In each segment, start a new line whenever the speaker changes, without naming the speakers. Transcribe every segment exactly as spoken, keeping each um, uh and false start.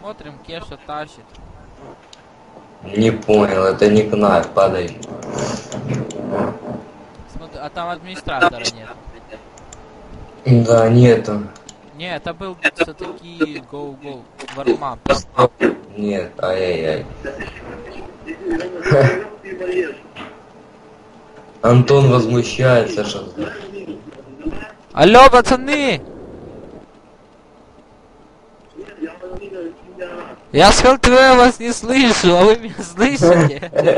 Смотрим, Кеша тащит.
Не понял, это не кнайф, падай.
Смотри, а там администратора нет.
Да, нету.
Не, это был все-таки go-go, вармап.
Нет, ай-яй-яй. Антон возмущается, что...
Алло, пацаны! Я с ХЛТВ вас не слышу, а вы меня слышите?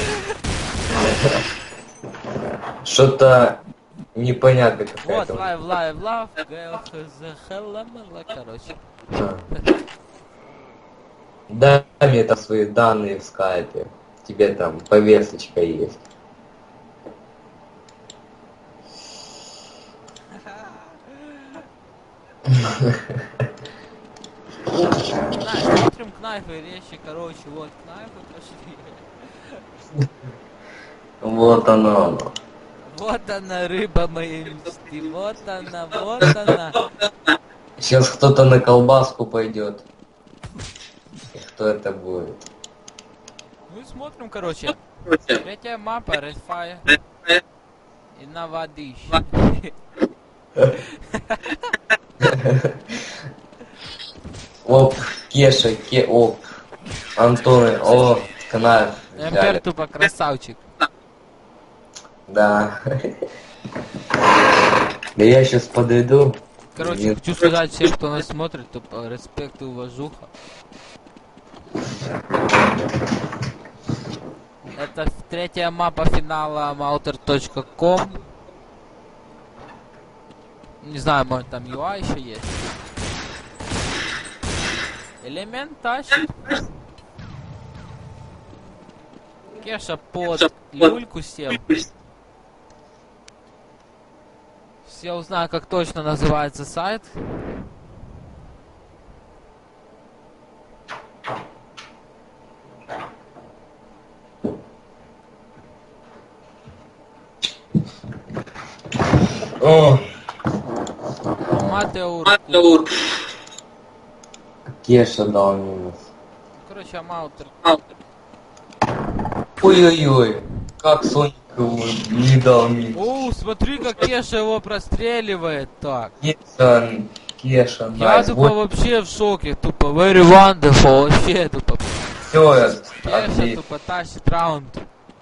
Что-то непонятно
Вот,
какая-то.
лайв, лайв, лайв, ГЛХЗ, короче.
А. Дай мне там свои данные в скайпе. Тебе там повесточка есть.
Кнайф, смотрим кнайфы, речи, короче, вот кнайфы пошли.
Вот оно оно.
Вот она, рыба моей мечты, вот она, вот она.
Сейчас кто-то на колбаску пойдет. И кто это будет?
Ну и смотрим, короче. Третья мапа, Red Fire. И на водище.
Оп, Кеша, Ке, оп. Антон, о, Кнайф.
Эмпер тупо красавчик.
Да. Да я сейчас подойду.
Короче,
Нет.
хочу сказать всем, кто нас смотрит, тупо респект и уважуха. Это третья мапа финала малтер точка ком. Не знаю, может там ю ай еще есть. Элемент тащит. Кеша под люльку сел. Все узнаю, как точно называется сайт.
О,
Матеур.
Кеша дал минус.
Короче, Амаутер.
Ой-ой-ой, как Соник его не дал минус.
Оу, смотри, как Кеша его простреливает так.
Кеша, Кеша,
Я
найс.
тупо
Вот
вообще в шоке, тупо very wonderful, вообще тупо.
все,
Кеша
отлично.
тупо тащит раунд.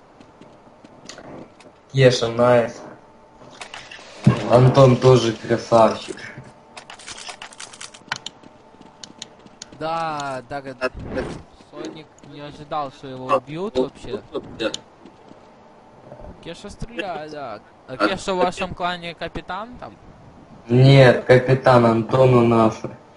Кеша, найс. Антон тоже красавчик.
Да, да, да. Соник не ожидал, что его убьют вообще. Кеша стреляет, да. А Кеша в вашем клане капитан там?
Нет, капитан Антон у нас.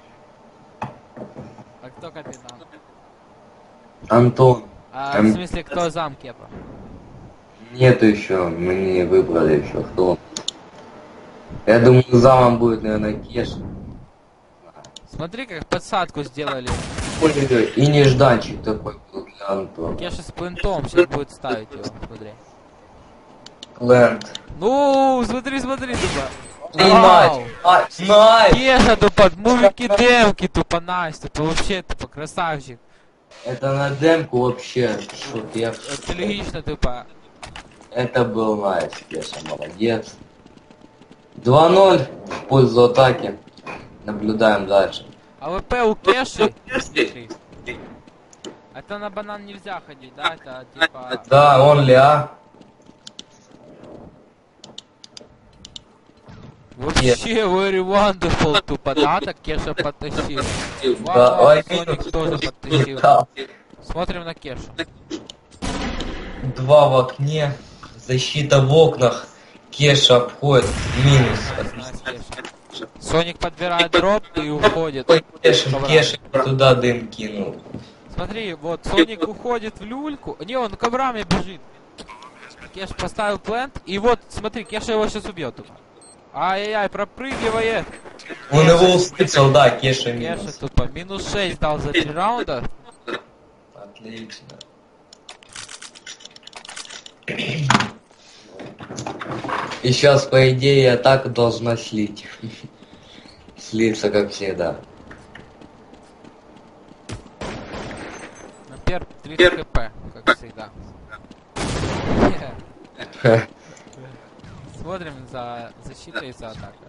А кто капитан?
Антон.
А
Эм.
в смысле, кто зам Кепа?
Нету еще, мы не выбрали еще кто. Я думаю, замом будет, наверное, Кеша.
Смотри, как подсадку сделали.
Ой-ой-ой, и нежданчик такой был для Антона.
Кеша с плентом сейчас будет ставить его, смотри.
Лэнд.
Ну, смотри, смотри, тупо.
Эй,
Вау!
Найс! Найс!
Кеша тупо, мувики демки, тупо найс, тупо вообще тупо красавчик.
Это на демку вообще, шут, я в
Это
шоке.
логично, тупо.
Это был найс, Кеша, молодец. два ноль в пользу атаки. Наблюдаем дальше.
АВП у Кеши, смотри. Это на банан нельзя ходить, да? Это типа...
Да, он ли, а?
Вообще very wonderful, тупо, да? Так Кеша потащил.
Да,
Вау,
ой,
Соник тоже потащил.
да.
Смотрим на Кешу.
Два в окне. Защита в окнах. Кеша обходит. Минус.
Найс, Кеша. Соник подбирает дроп и уходит.
Ой, Кеша,
Коврами.
Кеша туда дым кинул.
Смотри, вот Соник уходит в люльку. Не, он коврами бежит. Кеш поставил плент. И вот, смотри, Кеша его сейчас убьет. тупо. Ай-яй-яй, пропрыгивает.
Он его услышал, да, Кеша
Кеша
минус.
тупо минус шесть дал за три раунда.
Отлично. И сейчас, по идее, атака должна слить. Слиться, как всегда.
Ампер три хп, как всегда. Смотрим за защитой и за атакой.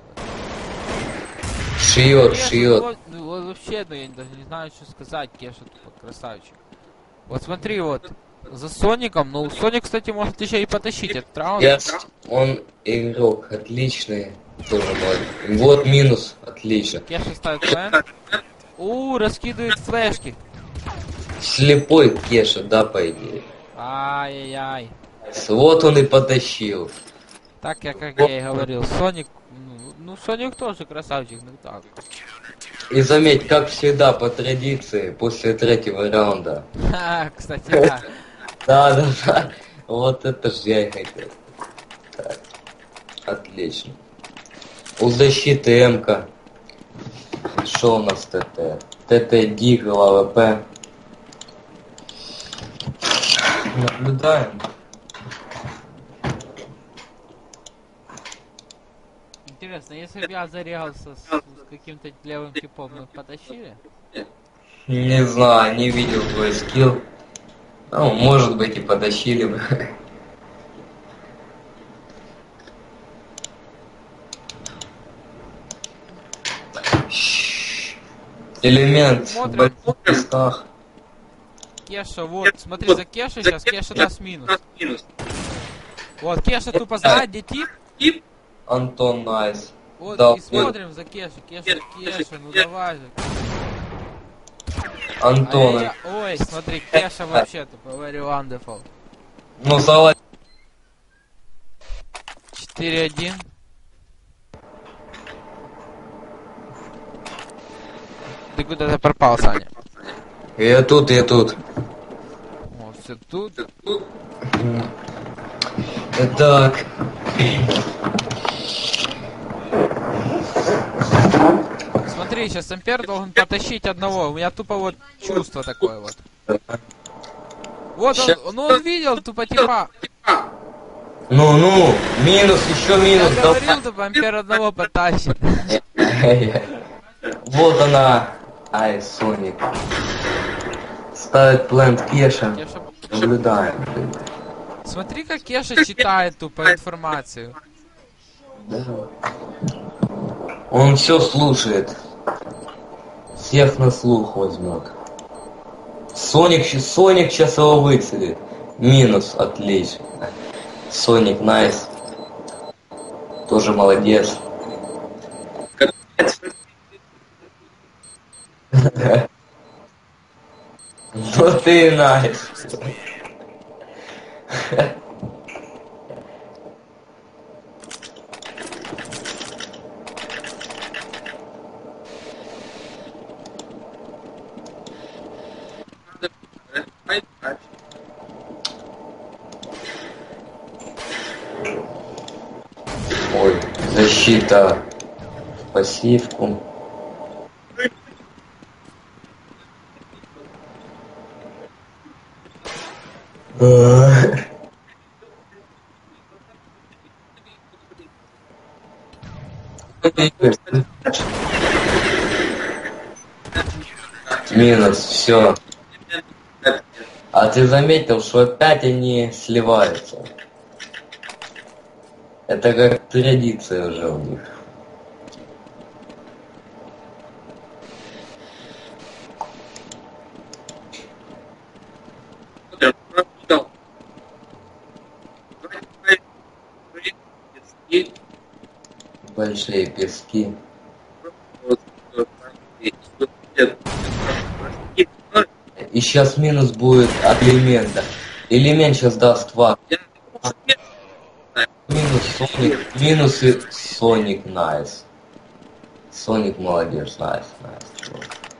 Шьет,
Кеша,
шьет.
вот, ну, вот вообще, ну я даже не знаю, что сказать, Кеша тупо красавчик. Вот смотри, вот, за Соником, ну Соник, кстати, может еще и потащить этот раунд.
Я... Он игрок отличный. Тоже молодец. Вот минус. Отлично.
Кеша ставит план. У, раскидывает флешки.
Слепой Кеша, да, по идее.
Ай-яй-яй.
Вот он и потащил.
Так я, как я и говорил, Соник, ну, ну Соник тоже красавчик, ну так.
И заметь, как всегда, по традиции, после третьего раунда.
Ха, кстати, да.
Да, да, да. Вот это ж я и хотел. Так. Отлично. У защиты М-ка. Что у нас ТТ? ТТ Дигл, АВП. Наблюдаем.
Интересно, если бы я зарегался с, с каким-то левым типом, мы потащили?
Не знаю, не видел твой скилл. Ну, может быть, и потащили бы. Элемент в
Смотрим.
больших песках.
Кеша, вот, смотри, за Кеша сейчас, Кеша даст минус. Вот, Кеша тупо знает, где тип.
Антон Найс.
Вот,
Да,
и смотрим за Кеша, Кеша, Кеша, ну давай же.
Антон.
Ай-яй-яй. Ой, смотри, Кеша вообще тупо, very wonderful.
Ну, салат.
четыре один. Ты куда-то пропал, Саня.
Я тут, я тут.
О, все тут.
Так.
Смотри, сейчас Ампер должен потащить одного. У меня тупо вот чувство такое вот. Вот он, ну он видел тупо типа.
Ну, ну, минус, еще минус.
Я говорил, тупо Ампер одного потащит.
Вот она. Ай, Соник. Ставит плент Кеша.
Кеша...
Наблюдаем.
Смотри, как Кеша читает тупо информацию.
Да. Он все слушает. Всех на слух возьмет. Соник, щ- Соник сейчас его выцелит. Минус, отлично. Соник Найс. Тоже молодец. Ну ты Найс. Ой, защита пассивку. Минус, все. А ты заметил, что опять они сливаются? Это как традиция уже у них. Большие пески. И сейчас минус будет от элемента. Элемент сейчас даст два. Минус Соник. Минус и Соник Найс. Соник молодец, найс, найс.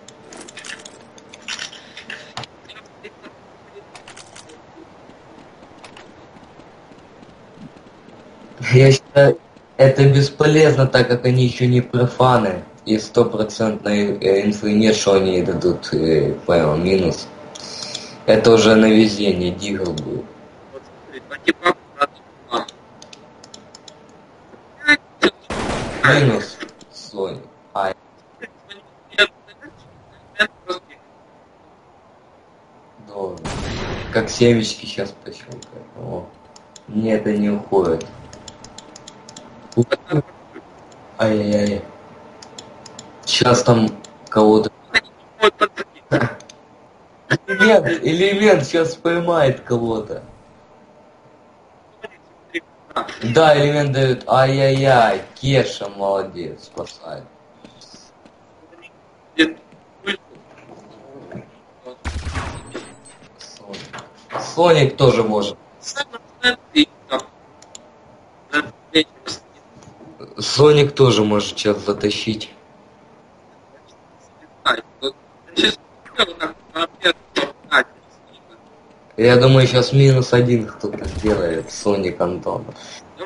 Я считаю, это бесполезно, так как они еще не профаны. И стопроцентной э, инфы нет, что они дадут, э, понял, минус. Это уже на везение Дигл будет. Минус Соник. Ай. Должен. как семечки сейчас пощелкаю. О. Нет, это не уходит. Ай-яй-яй. Сейчас там кого-то... Элемент, элемент сейчас поймает кого-то. Да, элемент дают. Ай-яй-яй. Кеша молодец, спасает. Соник. Соник тоже может. Соник тоже может сейчас затащить. Я думаю, сейчас минус один кто-то сделает. Соник Антонов.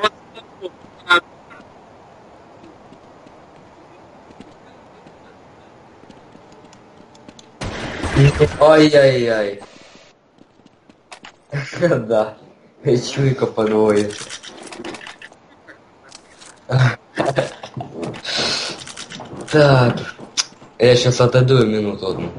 Ай-яй-яй. Да. Чуйка подвоит. Так. Я сейчас отойду минуту одну.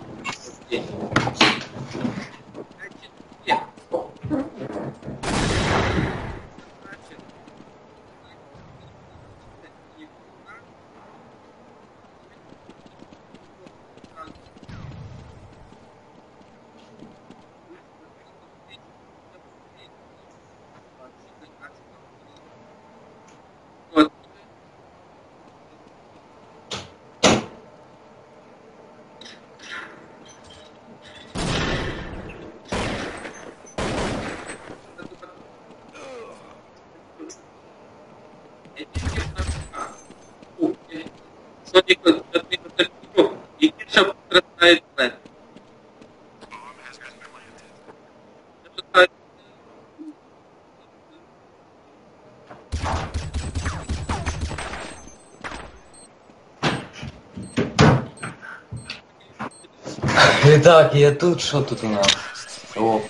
Итак, я тут, что тут у нас? О.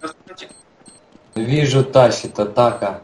Вижу, тащит атака.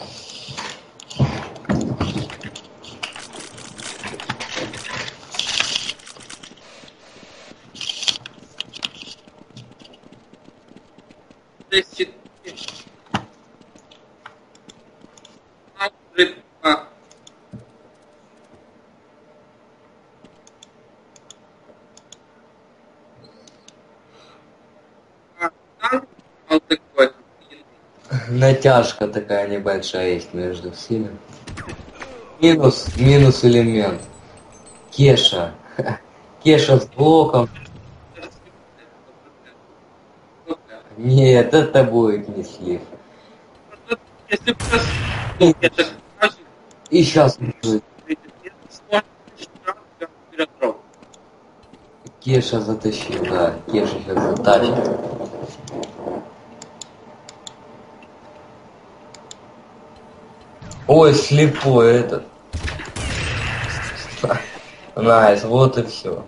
Натяжка такая небольшая есть между всеми. Минус, минус элемент. Кеша. Кеша с блоком. Нет, это будет не слив. И, и сейчас будет. Кеша затащил, да. Кеша сейчас затащит. Ой, слепой этот. Найс, вот и все.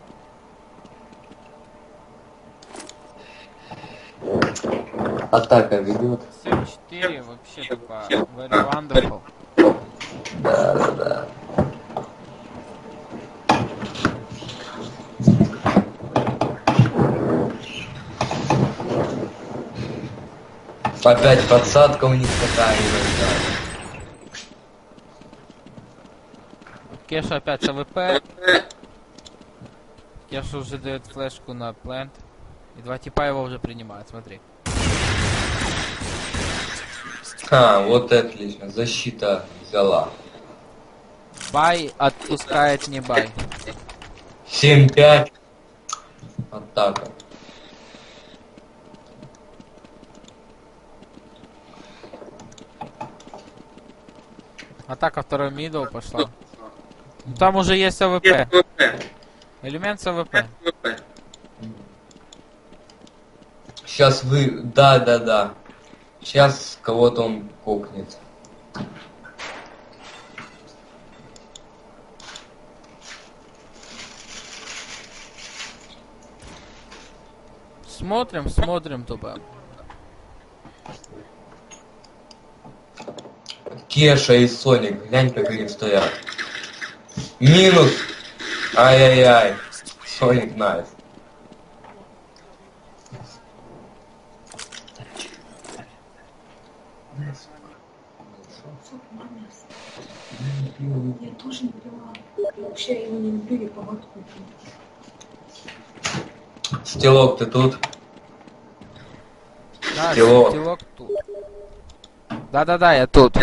Атака ведет.
семь четыре вообще такая. Very wonderful.
Да, да, да. Опять подсадка у них такая иногда.
Кеша опять с АВП. Кеша уже дает флешку на плент. И два типа его уже принимают, смотри.
А, вот отлично. Защита взяла.
Бай отпускает не бай.
семь пять. Атака.
Атака второй мидл пошла. Ну, там уже есть АВП. Элемент с АВП.
Сейчас вы... Да, да, да. Сейчас кого-то он кокнет.
Смотрим, смотрим тупо.
Кеша и Соник, глянь, как они стоят. Минус. Ай-яй-яй. Соник найс.
тоже не поняла. Вообще его не убили по году.
Стилок, ты тут?
Да,
Стилок.
стилок тут. Да-да-да, я тут.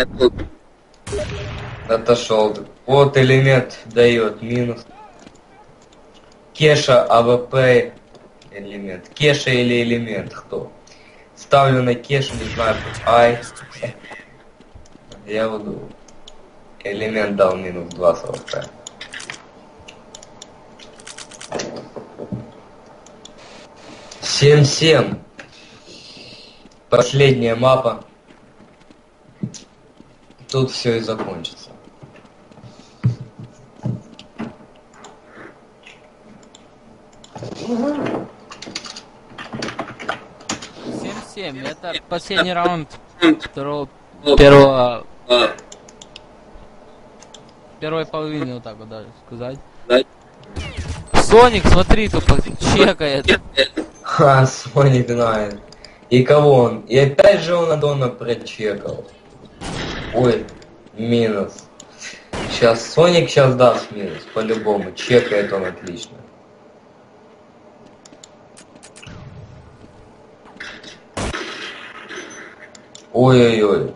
Отошел. Вот элемент дает минус. Кеша, АВП, элемент. Кеша или элемент, кто? Ставлю на кешу, не знаю. Ай. Я буду. Элемент дал минус два с АВП. семь-семь. Последняя мапа. Тут все и закончится.
семь-семь, это последний раунд второго, первого, первой половины, вот так вот даже сказать. Соник, смотри, тупо чекает.
Ха, Соник знает. И кого он? И опять же он Адона прочекал. Ой, минус. Сейчас Соник сейчас даст минус, по-любому. Чекает он отлично. Ой-ой-ой.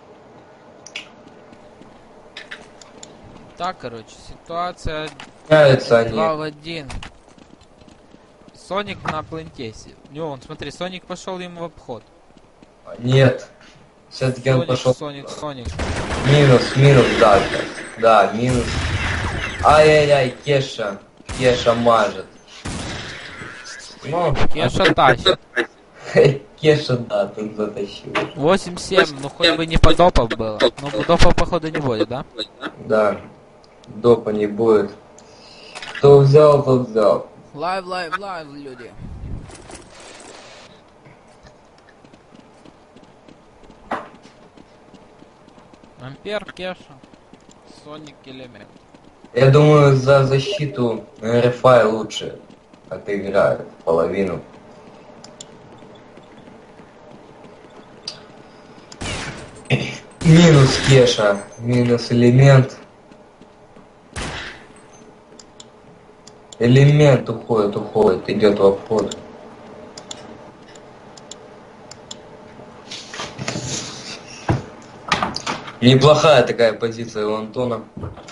Так, короче, ситуация
Меняются они.
два в один. Соник на плентесе. Не, он, смотри, Соник пошел ему в обход.
Нет. Все-таки он
Соник,
пошел.
Соник, Соник.
Минус, минус, да, сейчас. Да, минус. Ай-яй-яй, Кеша. Кеша мажет. Ну,
Кеша тащит.
Кеша, да, тут затащил.
восемь-семь, ну хоть бы не по допов было. Ну по допов походу не будет, да?
Да. Допа не будет. Кто взял, тот взял.
Лайв, лайв, лайв, люди. Ампер, Кеша, Соник, элемент.
Я думаю, за защиту РФА лучше отыграют половину. Минус Кеша, минус элемент. Элемент уходит, уходит, идет в обход. Неплохая такая позиция у Антона.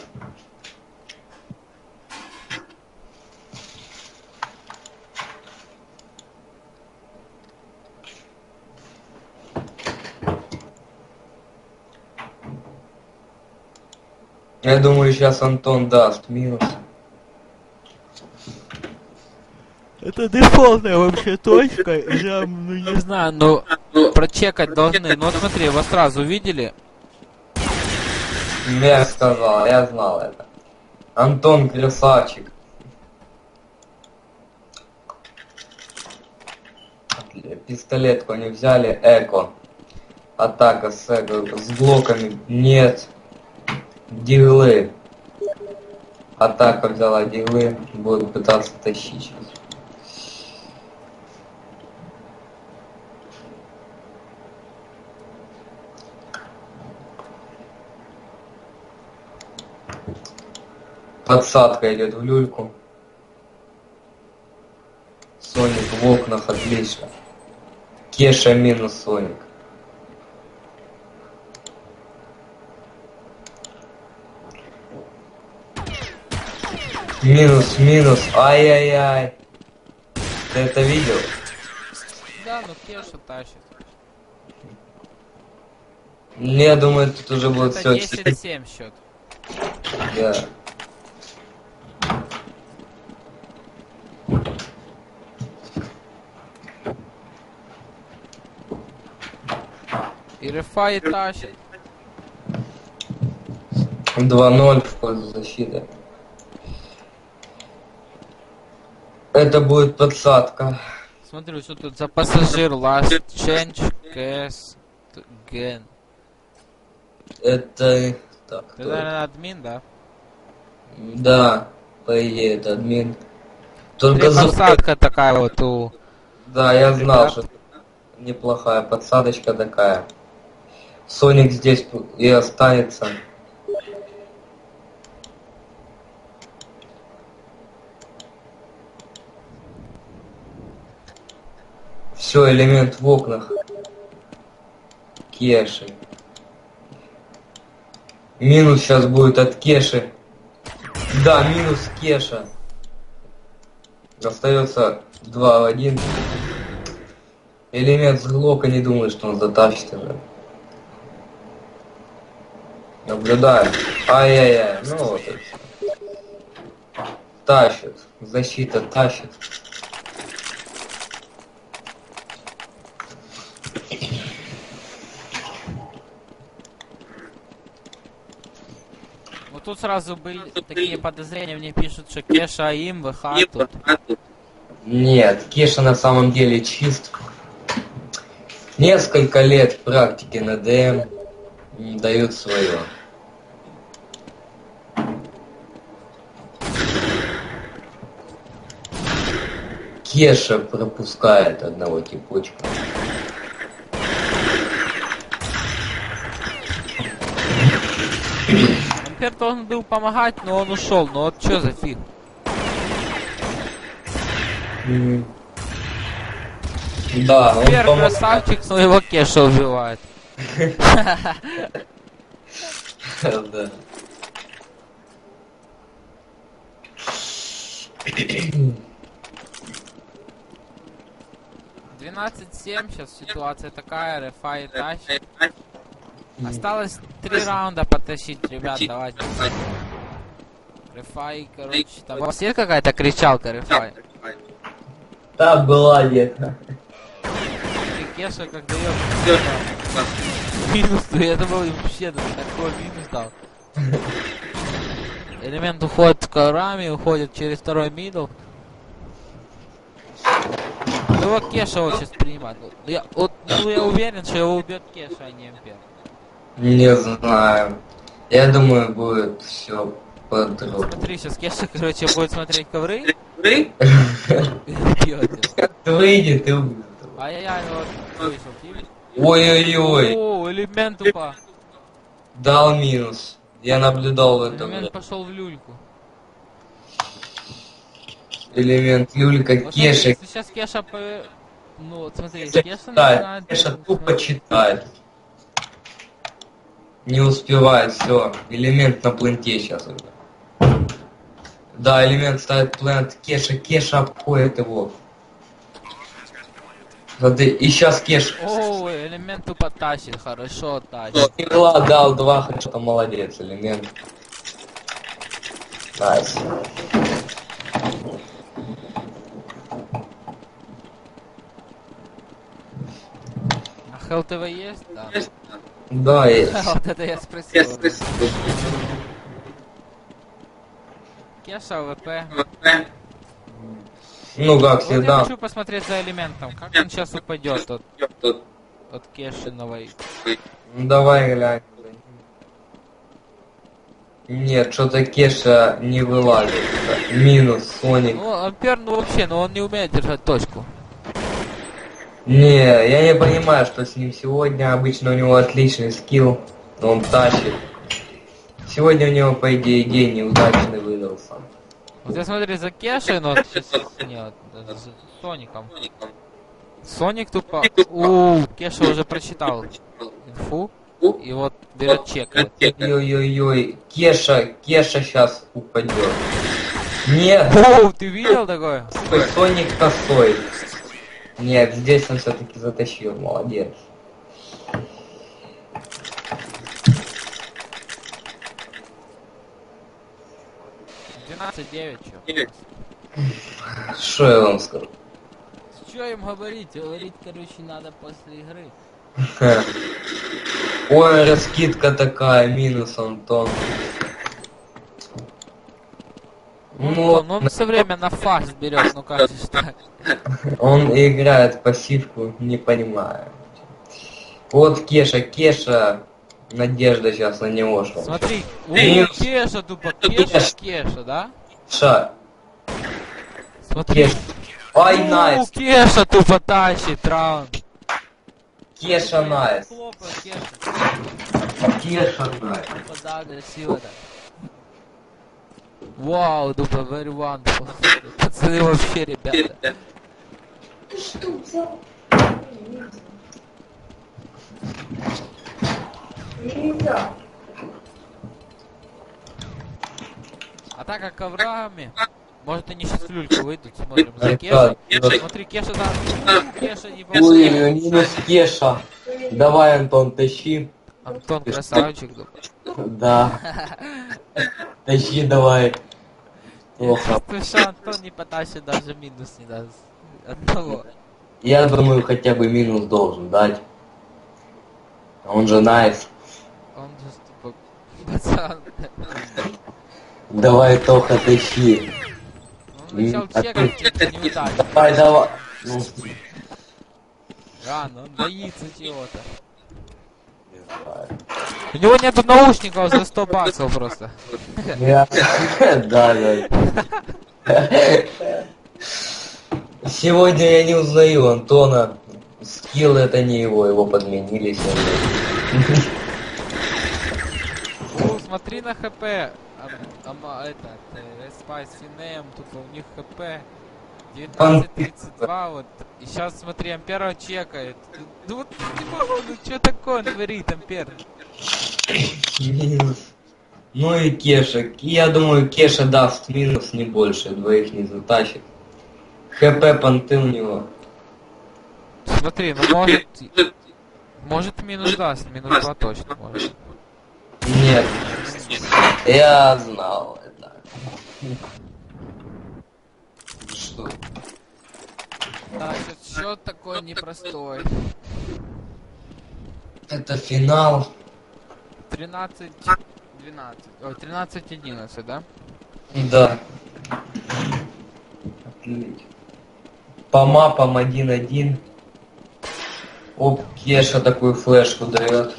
Я думаю, сейчас Антон даст минус.
Это дефолтная вообще точка, я, ну не знаю, но прочекать должны. Ну вот смотри, вас сразу видели.
Я сказал, я знал это. Антон красавчик. Пистолетку они взяли, эко. Атака с эко, с блоками нет. Диглы. Атака взяла диглы, будет пытаться тащить сейчас. Подсадка идет в люльку. Соник в окнах, отлично. Кеша минус Соник. Минус, минус, ай-яй-яй. Ты это видел?
Да, ну Кеша тащит.
Я думаю, тут уже будет
Это
все.
десять-семь счет.
Да.
И Рефай тащит.
два ноль в пользу защиты. Это будет подсадка.
Смотрю, что тут за пассажир, last change, cast, ген.
Это... Так,
Ты,
кто это?
наверное, админ, да?
Да, по идее это админ.
Смотри,
Только за...
посадка такая вот у...
Да, я знал,
Ребят.
что неплохая подсадочка такая. Соник здесь и останется. Все, элемент в окнах. Кеши. Минус сейчас будет от Кеши. Да, минус Кеша. Остается два в один. Элемент с Глока не думает, что он затащит уже. Наблюдаем. Ай-яй-яй. Ну вот и всё. Тащит. Защита тащит.
Вот тут сразу были такие подозрения, мне пишут, что Кеша им, ВХ тут.
Нет, Кеша на самом деле чист. Несколько лет практики на ДМ дают свое. Кеша пропускает одного типочка.
Ампер должен был помогать, но он ушел. Ну вот что за фиг?
Мгм. Да, он
Ампер
помог.
красавчик, своего Кеша убивает.
Да.
двенадцать семь, сейчас ситуация такая, рефай тащит. Осталось три раунда потащить, ребят, давайте. Рефай, короче, там... У вас есть какая-то кричалка, Рефай?
Да, была где-то.
Кеша как дает минус, то я думал, вообще такой минус дал. Элемент уходит с коврами, уходит через второй мидл. Ну его Кеша вот сейчас принимает. Я, вот, ну, я уверен, что его убьет Кеша, а не Ампер.
Не знаю. Я думаю, будет все по-другому.
Смотри, сейчас Кеша, короче, будет смотреть ковры.
Ты?
И убьет его.
Как ты выйдет, ты убьет.
Ай-яй-яй, вот вышел, видишь?
Ой-ой-ой.
О, элемент упал.
Дал минус. Я наблюдал в этом.
Элемент пошел в люльку.
Элемент Люлька
Вот смотри,
Кеша.
если сейчас Кеша пове... Ну вот смотри, Кеша
Читает.
начинает...
Кеша тупо читает. Не успевает, все. Элемент на пленте сейчас уже. Да, элемент ставит плент. Кеша, Кеша обходит его. Надо... И сейчас Кеша.
О, элемент тупо тащит, хорошо тащит.
Игла дал два, что молодец, элемент. Найс.
А Хелл ТВ есть? Да.
Да, есть.
Вот это я спросил. Кеша, ВП.
Ну, как
Вот я
всегда.
хочу посмотреть за элементом, как он сейчас упадет от, от Кешиновой.
Ну, давай глянь. Нет, что-то Кеша не вылазит. Минус, Соник.
Ну, Ампер, ну вообще, ну он не умеет держать точку.
Не, я не понимаю, что с ним сегодня. Обычно у него отличный скилл, но он тащит. Сегодня у него, по идее, день неудачный выдался.
Вот я смотри за Кешей, но сейчас нет, даже за Соником. Соник тупо... У Кеша уже прочитал инфу. И вот берет чек.
Ой-ой-ой, Кеша, Кеша сейчас упадет. Нет,
Оу, ты видел такое?
стой, Соник косой. Нет, здесь он все-таки затащил, молодец.
двенадцать девять, чё?
Что я вам скажу?
Что им говорить? Говорить, короче, надо после игры.
Ха. Ой, раскидка такая, минус Антон.
Ну, ну он все время на фаст берет, ну как же ж так?
Он играет пассивку, не понимаю. Вот Кеша, Кеша, надежда сейчас на него шла.
Смотри, у
Минус.
Кеша тупо, Кеша, Кеша, да?
Ша,
Смотри.
Кеша. Ай,
У,
найс.
Кеша тупо тащит раунд.
Кеша найс.
Хлопает Кеша.
Кеша найс.
Тупо да, красиво так. Вау, тупо very wonderful. Пацаны вообще, ребята.
Ты что взял? Нельзя.
А так как коврами, может они сейчас в люльку выйдут, смотрим за
Ребят,
Кешей. Смотри, Кеша, да. Кеша не
Ой,
попадает.
минус Кеша. Давай, Антон, тащи.
Антон красавчик.
Да. Тащи давай.
Я
Плохо.
чувствую, что Антон не потащит, даже минус не даст. Одного.
Я думаю, хотя бы минус должен дать. Он же найс.
Он же тупо пацан.
Давай, Тоха, тащи.
Он начал чекать, типа, не удачно.
Давай, давай. Ну,
Рано, он боится чего-то.
не знаю.
У него нету наушников за сто баксов просто.
Я... Да, да. Сегодня я не узнаю Антона. Скилл это не его, его подменили сегодня.
Ну, смотри на хп. А, а, этот, э, Spice Finem, тут у них хп девятнадцать тридцать два, вот. И сейчас, смотри, Ампера чекает. Ну вот не могу, ну что такое он творит, Ампер?
Минус. Ну и Кеша. Я думаю, Кеша даст минус не больше, двоих не затащит. ХП понты у него.
Смотри, ну может... Может минус даст, минус два точно может.
Нет. Я знал это. Что?
Да, сейчас счет такой непростой.
Это финал.
тринадцать двенадцать. Ой, тринадцать одиннадцать, да?
Да. Отлично. По мапам один-один. Оп, Кеша такую флешку дает.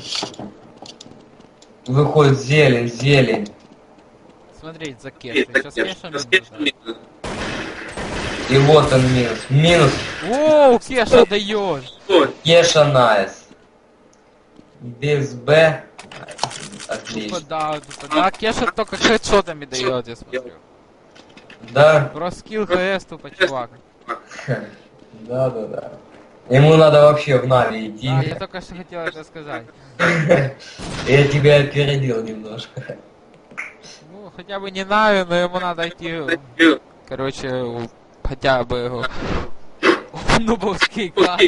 Выходит зелень, зелень.
Смотреть за Кешей. Сейчас Кеша минус. Да.
И вот он минус. Минус.
Оу, Кеша дает.
Кеша найс. Без Б.
Тупо
Отлично.
да, тупо да. Кеша только хедшотами дает, я смотрю.
Да?
Про скилл ХС тупо чувак.
Да, да, да. Ему надо вообще в Нави идти.
Да, я только что хотел это сказать.
Я тебя опередил немножко.
Ну, хотя бы не Нави, но ему надо идти, короче, у- хотя бы в нубовский класс.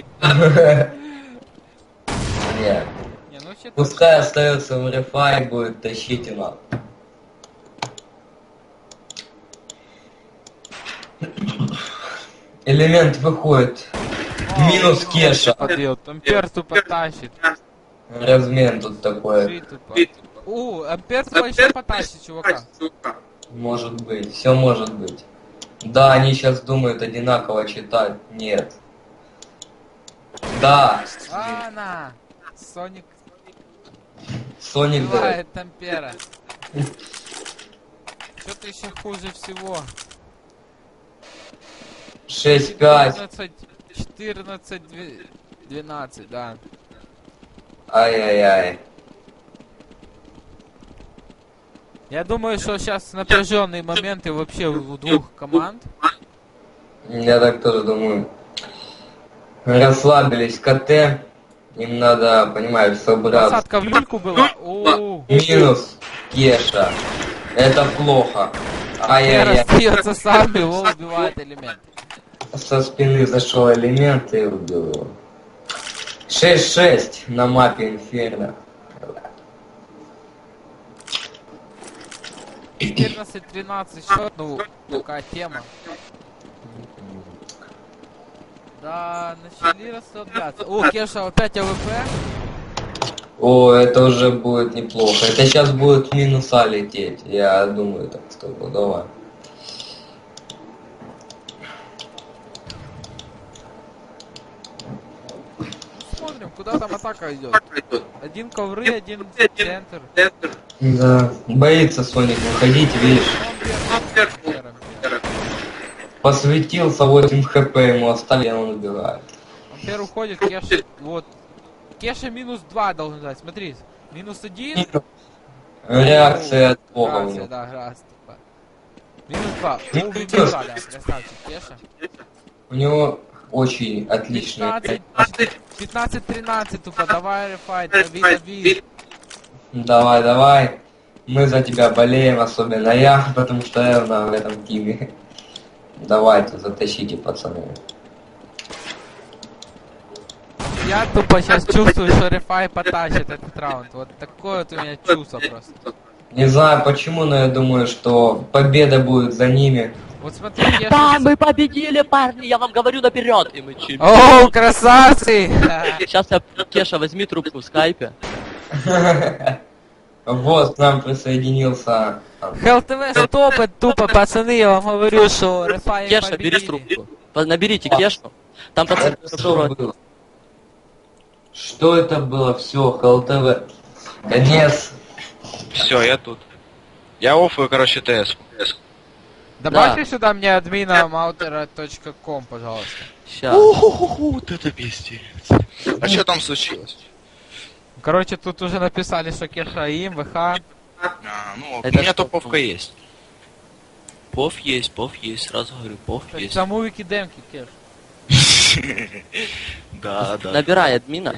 Нет.
Не, ну вообще
Пускай остается в рефай, будет тащить и надо. Элемент выходит. Минус Кеша.
подъет. Ампер тупо тащит.
Размен тут такой.
Ши тупо. У, Ампер тупо еще потащит, чувака.
Может быть, все может быть. Да, они сейчас думают одинаково читать. Нет. Да.
А, на! Соник
Соник давай.
убивает Ампера. Что-то еще хуже всего.
шесть пять.
четырнадцать, четырнадцать, двенадцать, да.
Ай-яй-яй.
Я думаю, что сейчас напряженные моменты вообще у двух команд.
Я так тоже думаю. Расслабились КТ. Им надо, понимаешь, собраться.
Посадка в люльку была. Оу.
Минус Кеша. Это плохо.
Ампер
Ай-яй-яй.
остается сам, его убивает элемент.
Со спины зашел элемент и убил его. шесть шесть на мапе Инферно.
четырнадцать тринадцать счет, ну, такая тема. Да, начали расслабляться. О, Кеша опять АВП.
О, это уже будет неплохо. Это сейчас будет в минуса лететь. Я думаю, так скажу. Давай.
Смотрим, куда там атака идет. Один ковры, один центр.
Да. Боится Соник выходить, видишь.
Ампер, Ампер, Ампер.
Посветился восемь хп ему оставили, он убегает.
Ампер уходит, Кеша, вот. Кеша минус два должен дать, смотри. Минус один.
Реакция от бога у
Реакция,
него.
да, раз, типа. Минус два.
Не
О, минус
придёшь.
два, да, красавчик, Кеша.
У него очень отличные.
пятнадцать тринадцать тупо, давай рефайт, дави, дави.
Давай, давай. Мы за тебя болеем, особенно я, потому что я на, в этом тиме. Давайте, затащите, пацаны.
Я тупо сейчас чувствую, что рефай потащит этот раунд. Вот такое вот у меня чувство просто.
Не знаю почему, но я думаю, что победа будет за ними.
Вот смотри, я
Да,
щас-
мы победили, парни, я вам говорю наперед. И мы чемпионы.
Оу, красавцы!
Сейчас я, Кеша, возьми трубку в скайпе.
Вот, к нам присоединился...
Хелл ТВ стопит тупо, пацаны, я вам говорю, что рефай
Кеша, бери трубку. По- Наберите Кешу. Там пацаны
Это что
против.
было? Что это было? Все, ХЛТВ. Конец.
Все, я тут. Я оффую, короче, ТС.
Добавьте сюда мне админа маутера точка ком, пожалуйста.
Сейчас.
Уху, вот это бестия. А что там случилось?
Короче, тут уже написали, что Кеша им, ВХ.
А, ну,
Это
у меня
что?
топовка есть.
Пов есть, пов есть, сразу говорю, пов есть.
Саму викидемки, Кеш.
Да, да.
Набирай админа.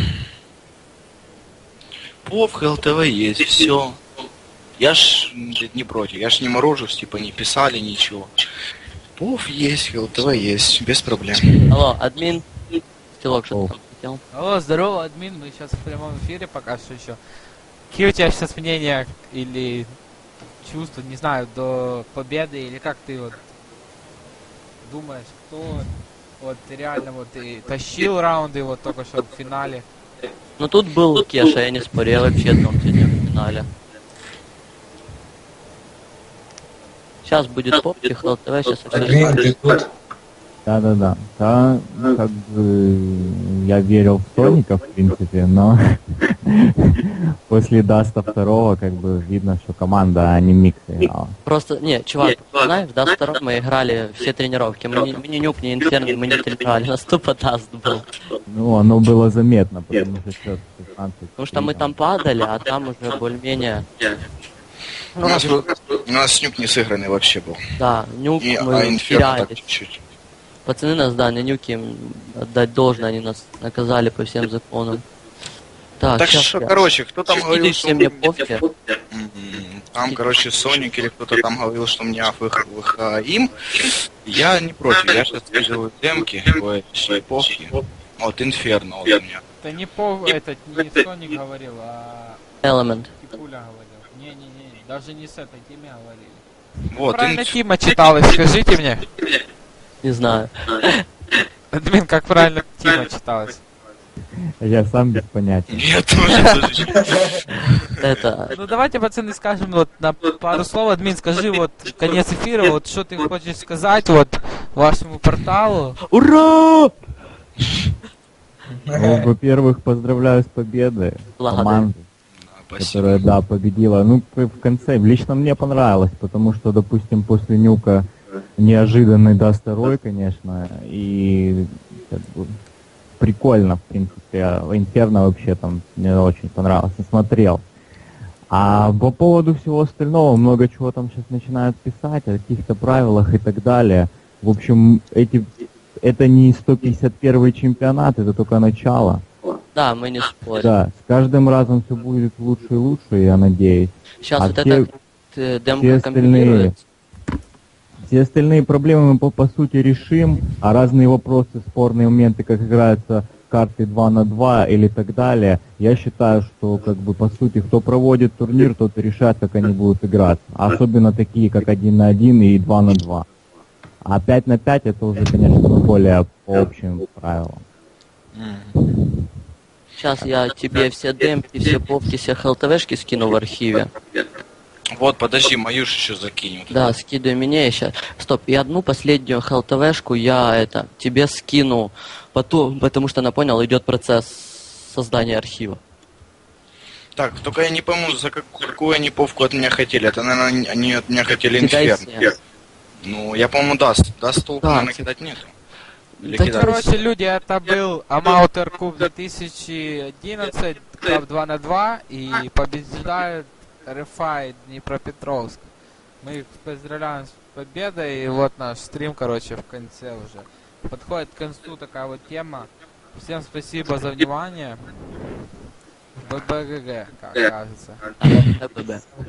Пов, ЛТВ есть, все. Я ж не против, я ж не морожусь, типа не писали ничего. Пов есть, ЛТВ есть, без проблем.
Алло, админ. Стилок, что ты там хотел?
Алло, здорово, админ, мы сейчас в прямом эфире пока что еще. Какие у тебя сейчас мнения или чувства, не знаю, до победы, или как ты вот думаешь, кто вот реально вот и тащил раунды вот только что в финале?
Ну тут был Кеша, я не спорил, вообще там сегодня в финале. Сейчас будет поп, Хл ТВ, сейчас
Админ, ты тут?
Да-да-да. Да, ну, как бы я верил в Соника, в принципе, но после Даста второго, как бы видно, что команда, а не микс играла.
Просто, не, чувак, знаешь, да, второй мы играли все тренировки, мы не, мы не нюк, не инферно, мы не тренировали, нас тупо Даст был.
Ну, оно было заметно, потому что счет шестнадцать.
Потому что мы там падали, а там уже более-менее,
У нас, был- у нас нюк не сыгранный вообще был.
да, нюк
И, а
мы
инферно так
теряли.
чуть-чуть.
Пацаны нас, да, на нюке им отдать должное, они нас наказали по всем законам. Так,
Так
щас
что,
я-
короче, кто там говорил,
Скидывай
что...
все мне пофиг.
Мгм. Там, короче, Соник или кто-то там говорил, что у меня ВХ, ВХ им. Я не против, я сейчас скидываю демки, ой, точнее, повки. Вот, Инферно вот у меня.
Это не по, это не Соник говорил, а
Element.
Кипуля говорил. Не-не-не, даже не с этой теме говорили.
Вот,
Правильно
инф...
Тима читалось, скажите мне.
Не знаю.
Админ, как правильно Тима читалось?
Я сам без понятия.
Я тоже даже...
Это,
Ну давайте, пацаны, скажем вот на пару слов. Админ, скажи вот конец эфира, вот что ты хочешь сказать вот вашему порталу.
ура!
Ну, во-первых, поздравляю с победой.
Благодарю.
Команду,
Спасибо.
которая, да, победила. Ну, в в конце, лично мне понравилось, потому что, допустим, после Нюка неожиданный даст второй, конечно, и как бы, прикольно, в принципе. Инферно вообще там мне очень понравилось, смотрел. А по поводу всего остального, много чего там сейчас начинают писать, о каких-то правилах и так далее. В общем, эти, это не сто пятьдесят первый чемпионат, это только начало.
Да, мы не спорим.
Да, с каждым разом все будет лучше и лучше, я надеюсь.
Сейчас
А
вот
все-
это э,
все
демка
остальные,
комбинируется.
все остальные проблемы мы по, по сути решим, а разные вопросы, спорные моменты, как играются карты два на два или так далее, я считаю, что как бы по сути, кто проводит турнир, тот и решает, как они будут играться. А особенно такие, как один на один и два на два. А пять на пять это уже, конечно, более по общим правилам.
Мгм.
Сейчас я тебе все демки, все попки, все хлтвшки скину в архиве.
Вот, подожди, мою ж еще закинь. Вот
Да, скидывай мне сейчас. Стоп, и одну последнюю хлтвшку я это тебе скину потом, потому что она понял, идет процесс создания архива.
Так, только я не пойму, за как- какую они повку от меня хотели. Это, наверное, они от меня хотели
Кидай
Инферно.
все.
Ну, я, по-моему, даст. Даст толку,
Да,
наверное,
типа-
кидать нету. Или
Да,
кидать?
Короче, люди, это был Амаутер Куб две тысячи одиннадцать, Куб два на два, и побеждает Рефай Днепропетровск. Мы их поздравляем с победой, и вот наш стрим, короче, в конце уже. Подходит к концу такая вот тема. Всем спасибо за внимание. ББГГ, как кажется.
Да, да, да.